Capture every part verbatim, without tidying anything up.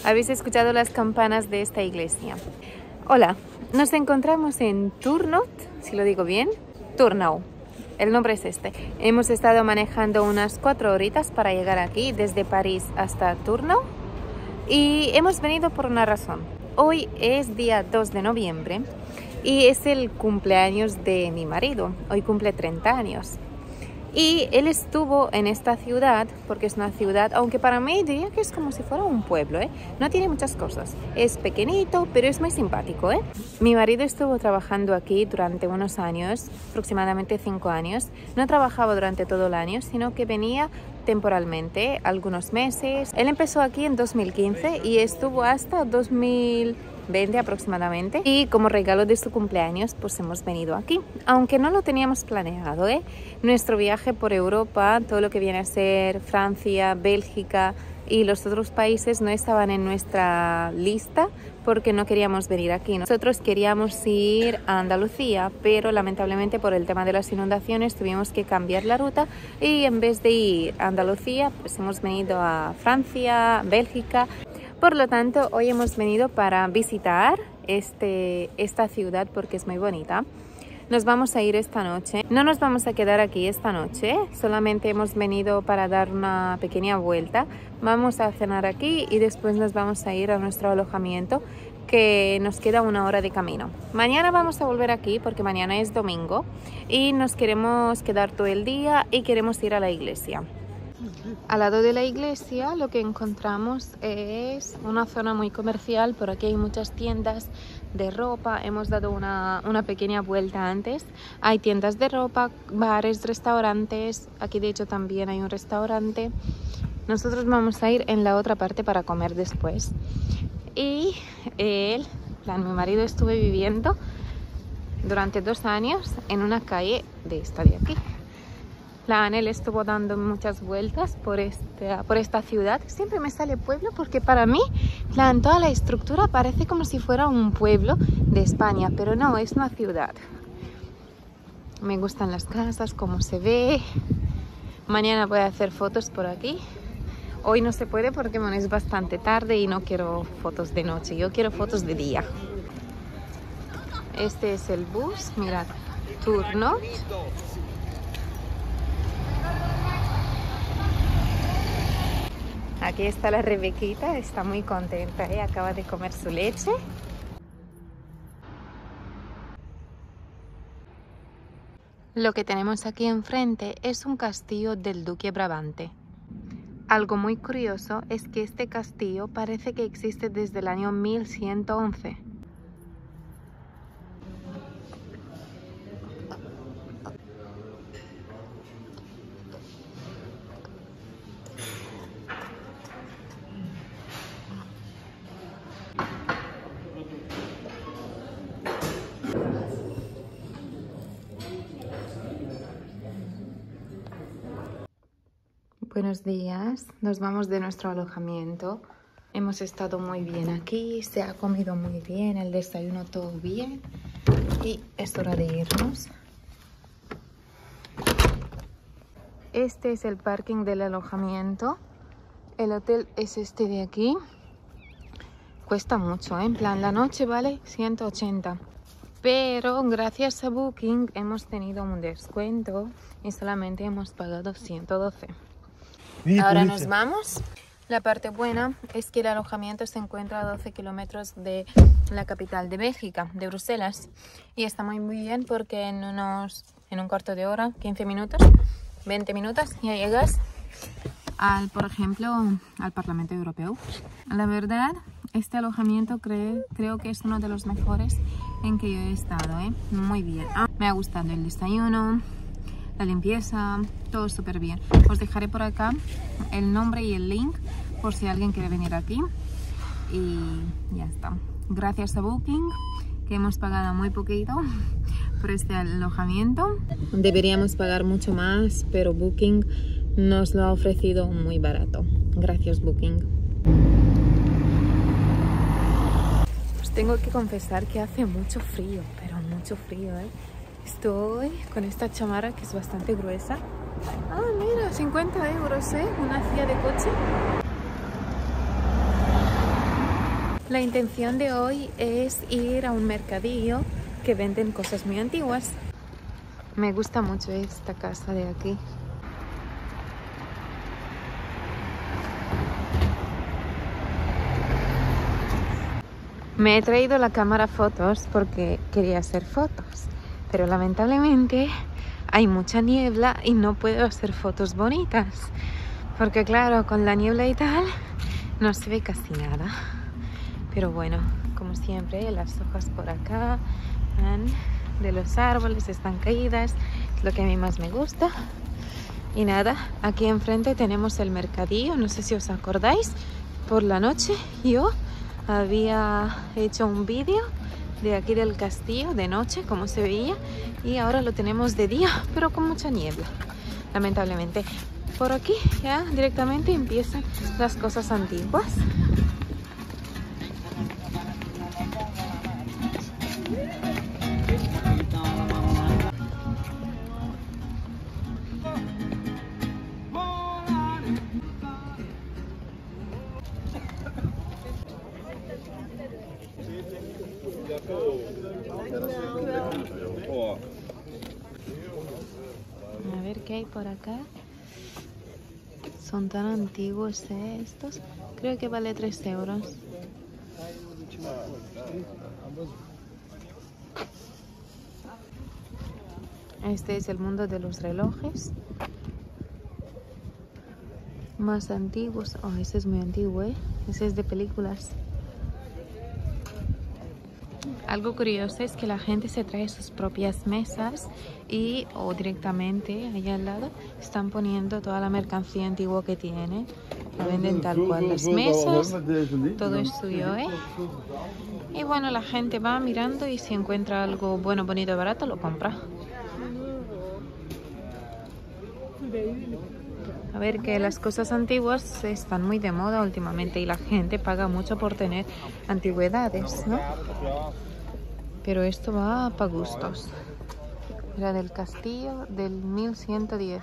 Habéis escuchado las campanas de esta iglesia. Hola, nos encontramos en Turnhout, si lo digo bien, Turnhout. El nombre es este. Hemos estado manejando unas cuatro horitas para llegar aquí, desde París hasta Turnhout. Y hemos venido por una razón. Hoy es día dos de noviembre y es el cumpleaños de mi marido. Hoy cumple treinta años. Y él estuvo en esta ciudad, porque es una ciudad, aunque para mí diría que es como si fuera un pueblo, ¿eh? No tiene muchas cosas. Es pequeñito, pero es muy simpático, ¿eh? Mi marido estuvo trabajando aquí durante unos años, aproximadamente cinco años. No trabajaba durante todo el año, sino que venía temporalmente, algunos meses. Él empezó aquí en dos mil quince y estuvo hasta dos mil veinte aproximadamente, y como regalo de su cumpleaños pues hemos venido aquí, aunque no lo teníamos planeado, ¿eh? Nuestro viaje por Europa, todo lo que viene a ser Francia, Bélgica y los otros países no estaban en nuestra lista porque no queríamos venir aquí. Nosotros queríamos ir a Andalucía, pero lamentablemente por el tema de las inundaciones tuvimos que cambiar la ruta y en vez de ir a Andalucía pues hemos venido a Francia, Bélgica. Por lo tanto, hoy hemos venido para visitar este, esta ciudad porque es muy bonita. Nos vamos a ir esta noche. No nos vamos a quedar aquí esta noche, solamente hemos venido para dar una pequeña vuelta. Vamos a cenar aquí y después nos vamos a ir a nuestro alojamiento, que nos queda una hora de camino. Mañana vamos a volver aquí porque mañana es domingo y nos queremos quedar todo el día y queremos ir a la iglesia. Al lado de la iglesia lo que encontramos es una zona muy comercial. Por aquí hay muchas tiendas de ropa. Hemos dado una, una pequeña vuelta antes. Hay tiendas de ropa, bares, restaurantes. Aquí de hecho también hay un restaurante. Nosotros vamos a ir en la otra parte para comer después. Y él, plan, mi marido estuvo viviendo durante dos años en una calle de esta de aquí. La Anel estuvo dando muchas vueltas por, este, por esta ciudad. Siempre me sale pueblo porque para mí, plan, toda la estructura parece como si fuera un pueblo de España, pero no, es una ciudad. Me gustan las casas, cómo se ve. Mañana voy a hacer fotos por aquí. Hoy no se puede porque bueno, es bastante tarde y no quiero fotos de noche, yo quiero fotos de día. Este es el bus, mirad, Turnhout. Aquí está la Rebequita, está muy contenta, ¿eh? Acaba de comer su leche. Lo que tenemos aquí enfrente es un castillo del Duque Brabante. Algo muy curioso es que este castillo parece que existe desde el año mil ciento once. Buenos días, nos vamos de nuestro alojamiento. Hemos estado muy bien aquí, se ha comido muy bien, el desayuno todo bien y es hora de irnos. Este es el parking del alojamiento. El hotel es este de aquí. Cuesta mucho, ¿eh? En plan, la noche vale ciento ochenta. Pero gracias a Booking hemos tenido un descuento y solamente hemos pagado ciento doce. Ahora nos vamos. La parte buena es que el alojamiento se encuentra a doce kilómetros de la capital de Bélgica, de Bruselas. Y está muy, muy bien porque en, unos, en un cuarto de hora, quince minutos, veinte minutos, ya llegas al, por ejemplo, al Parlamento Europeo. La verdad, este alojamiento creo, creo que es uno de los mejores en que yo he estado, ¿eh? Muy bien. Me ha gustado el desayuno, la limpieza, todo súper bien. Os dejaré por acá el nombre y el link por si alguien quiere venir aquí. Y ya está. Gracias a Booking, que hemos pagado muy poquito por este alojamiento. Deberíamos pagar mucho más, pero Booking nos lo ha ofrecido muy barato. Gracias, Booking. Os tengo que confesar que hace mucho frío, pero mucho frío, ¿eh? Estoy con esta chamarra que es bastante gruesa. Ah, mira, cincuenta euros, ¿eh? Una silla de coche. La intención de hoy es ir a un mercadillo que venden cosas muy antiguas. Me gusta mucho esta casa de aquí. Me he traído la cámara fotos porque quería hacer fotos, pero lamentablemente hay mucha niebla y no puedo hacer fotos bonitas, porque claro, con la niebla y tal no se ve casi nada. Pero bueno, como siempre, las hojas por acá de los árboles están caídas, es lo que a mí más me gusta. Y nada, aquí enfrente tenemos el mercadillo, no sé si os acordáis, por la noche yo había hecho un vídeo de aquí del castillo de noche, como se veía, y ahora lo tenemos de día, pero con mucha niebla, lamentablemente. Por aquí ya directamente empiezan las cosas antiguas. A ver qué hay por acá. Son tan antiguos, ¿eh? Estos. Creo que vale tres euros. Este es el mundo de los relojes más antiguos. Oh, ese es muy antiguo, ¿eh? Ese es de películas. Algo curioso es que la gente se trae sus propias mesas y o directamente allá al lado están poniendo toda la mercancía antigua que tienen. La venden tal cual, las mesas, todo es suyo, ¿eh? Y bueno, la gente va mirando y si encuentra algo bueno, bonito, barato, lo compra. A ver, que las cosas antiguas están muy de moda últimamente y la gente paga mucho por tener antigüedades, ¿no? Pero esto va para gustos. Era del castillo del mil ciento diez.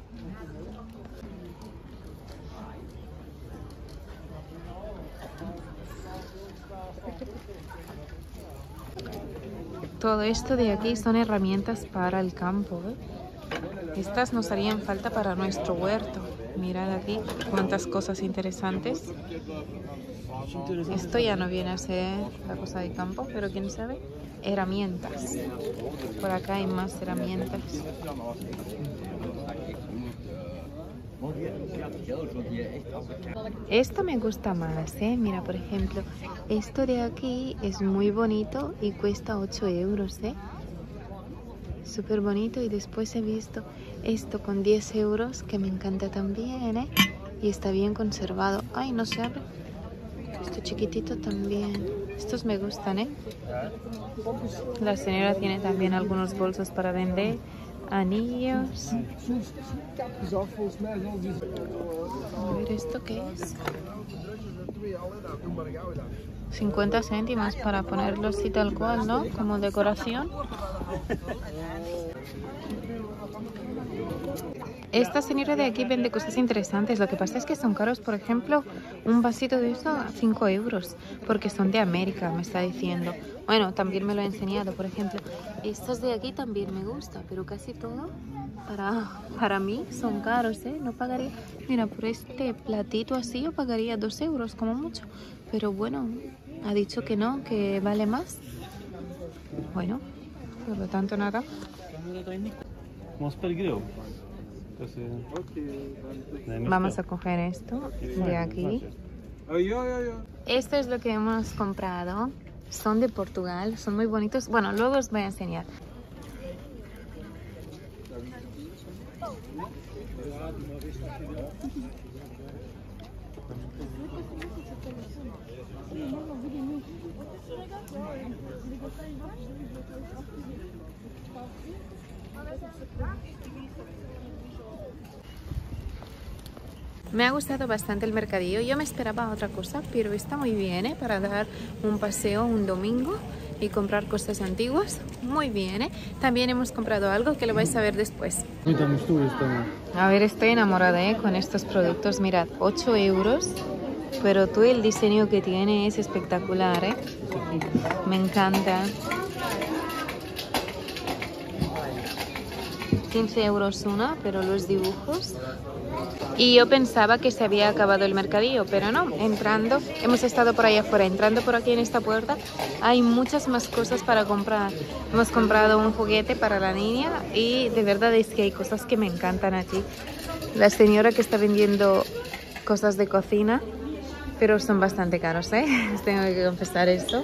Todo esto de aquí son herramientas para el campo, ¿eh? Estas nos harían falta para nuestro huerto. Mirad aquí cuántas cosas interesantes. Esto ya no viene a ser la cosa de campo, pero quién sabe. Herramientas. Por acá hay más herramientas. Esto me gusta más, ¿eh? Mira, por ejemplo, esto de aquí es muy bonito y cuesta ocho euros, ¿eh? Súper bonito. Y después he visto esto con diez euros que me encanta también, ¿eh? Y está bien conservado. Ay, no se abre. Este chiquitito también. Estos me gustan, ¿eh? La señora tiene también algunos bolsos para vender. Anillos. A ver, ¿esto qué es? cincuenta céntimos para ponerlo así tal cual, ¿no? Como decoración. Esta señora de aquí vende cosas interesantes. Lo que pasa es que son caros. Por ejemplo, un vasito de eso a cinco euros. Porque son de América, me está diciendo. Bueno, también me lo ha enseñado. Por ejemplo, estos de aquí también me gusta. Pero casi todo para, para mí son caros, ¿eh? No pagaría... Mira, por este platito así yo pagaría dos euros como mucho. Pero bueno, ha dicho que no, que vale más. Bueno, por lo tanto nada. Vamos a coger esto de aquí. Esto es lo que hemos comprado. Son de Portugal, son muy bonitos. Bueno, luego os voy a enseñar. Me ha gustado bastante el mercadillo. Yo me esperaba otra cosa, pero está muy bien, ¿eh? Para dar un paseo un domingo y comprar cosas antiguas. Muy bien, ¿eh? También hemos comprado algo que lo vais a ver después. A ver, estoy enamorada, ¿eh? Con estos productos. Mirad, ocho euros Pero todo el diseño que tiene es espectacular, ¿eh? Me encanta. quince euros una, pero los dibujos. Y yo pensaba que se había acabado el mercadillo, pero no. Entrando, hemos estado por ahí afuera, entrando por aquí en esta puerta, hay muchas más cosas para comprar. Hemos comprado un juguete para la niña y de verdad es que hay cosas que me encantan aquí. La señora que está vendiendo cosas de cocina, pero son bastante caros, ¿eh? Tengo que confesar esto.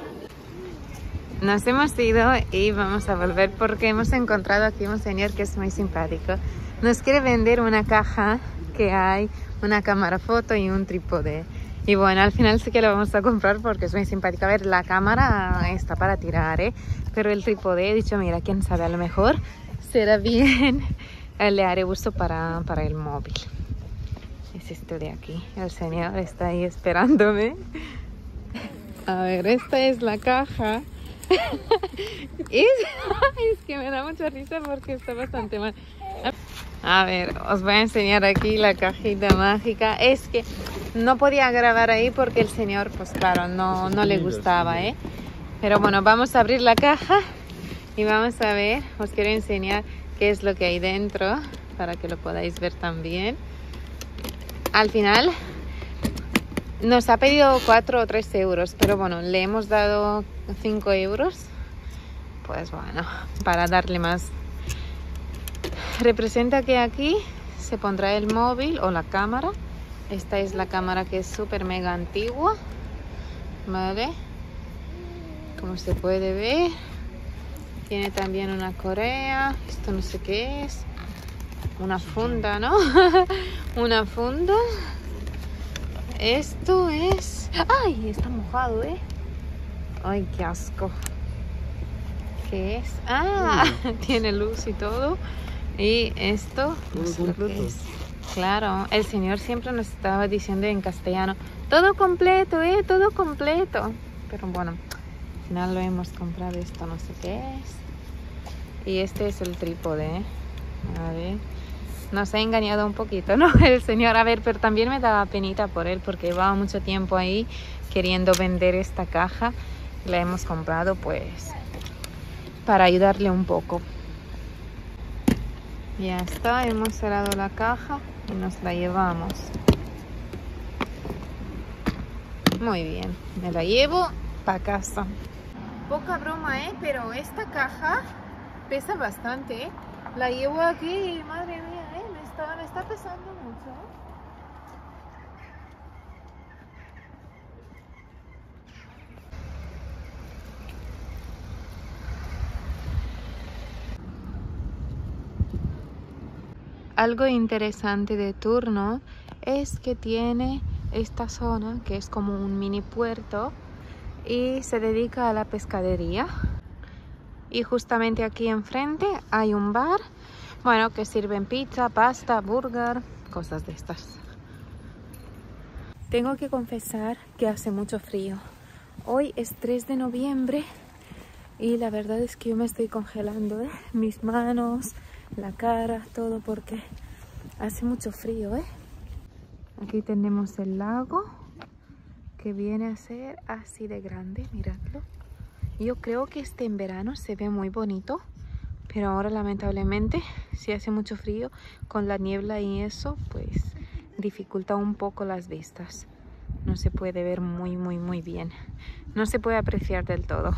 Nos hemos ido y vamos a volver porque hemos encontrado aquí un señor que es muy simpático. Nos quiere vender una caja que hay, una cámara foto y un trípode. Y bueno, al final sí que lo vamos a comprar porque es muy simpático. A ver, la cámara está para tirar, ¿eh? Pero el trípode, he dicho, mira, quién sabe, a lo mejor será bien. Le haré uso para, para el móvil. Es esto de aquí. El señor está ahí esperándome. A ver, esta es la caja. es, es que me da mucha risa porque está bastante mal. A ver, os voy a enseñar aquí la cajita mágica. Es que no podía grabar ahí porque el señor, pues claro, no, no le gustaba, ¿eh? Pero bueno, vamos a abrir la caja y vamos a ver. Os quiero enseñar qué es lo que hay dentro para que lo podáis ver también. Al final nos ha pedido cuatro o tres euros, pero bueno, le hemos dado cinco euros. Pues bueno, para darle más. Representa que aquí se pondrá el móvil o la cámara. Esta es la cámara que es súper mega antigua. ¿Vale? Como se puede ver. Tiene también una correa. Esto no sé qué es. Una funda, ¿no? Una funda. Esto es... ¡Ay! Está mojado, ¿eh? ¡Ay, qué asco! ¿Qué es? ¡Ah! Tiene luz y todo. Y esto... No sé lo que es. Claro, el señor siempre nos estaba diciendo en castellano. Todo completo, ¿eh? Todo completo. Pero bueno, al final lo hemos comprado. Esto no sé qué es. Y este es el trípode, ¿eh? A ver... Nos ha engañado un poquito, ¿no? El señor, a ver, pero también me daba penita por él porque llevaba mucho tiempo ahí queriendo vender esta caja. La hemos comprado pues para ayudarle un poco. Ya está, hemos cerrado la caja y nos la llevamos. Muy bien, me la llevo para casa. Poca broma, ¿eh? Pero esta caja pesa bastante, ¿eh? La llevo aquí y madre mía, ¿eh? Me está, me está pesando mucho. Algo interesante de Turno es que tiene esta zona que es como un mini puerto y se dedica a la pescadería. Y justamente aquí enfrente hay un bar, bueno, que sirven pizza, pasta, burger, cosas de estas. Tengo que confesar que hace mucho frío. Hoy es tres de noviembre y la verdad es que yo me estoy congelando, ¿eh? Mis manos, la cara, todo porque hace mucho frío, ¿eh? Aquí tenemos el lago que viene a ser así de grande, miradlo. Yo creo que este en verano se ve muy bonito, pero ahora lamentablemente si hace mucho frío con la niebla y eso, pues dificulta un poco las vistas. No se puede ver muy muy muy bien. No se puede apreciar del todo.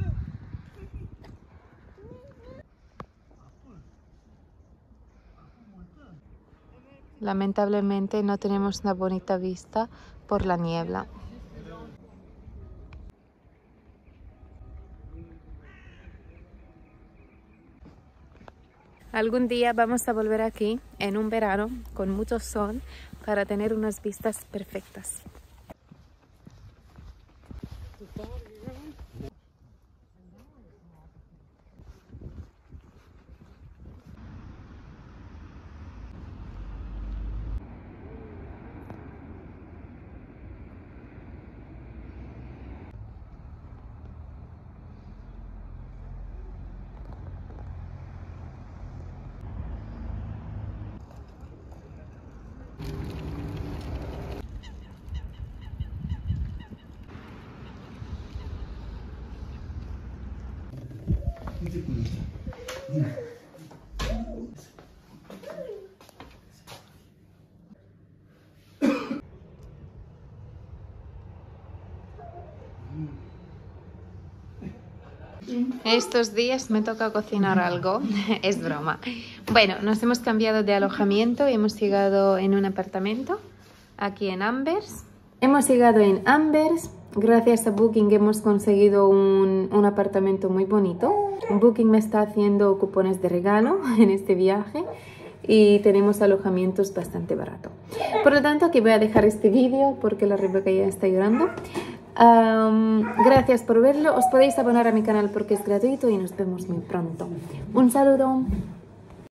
Lamentablemente no tenemos una bonita vista por la niebla. Algún día vamos a volver aquí en un verano con mucho sol para tener unas vistas perfectas. Estos días me toca cocinar algo, es broma. Bueno, nos hemos cambiado de alojamiento, hemos llegado en un apartamento aquí en Anvers. Hemos llegado en Anvers, gracias a Booking hemos conseguido un, un apartamento muy bonito. Booking me está haciendo cupones de regalo en este viaje y tenemos alojamientos bastante baratos. Por lo tanto, aquí voy a dejar este vídeo porque la Rebeca ya está llorando. Um, gracias por verlo, os podéis abonar a mi canal porque es gratuito y nos vemos muy pronto. Un saludo.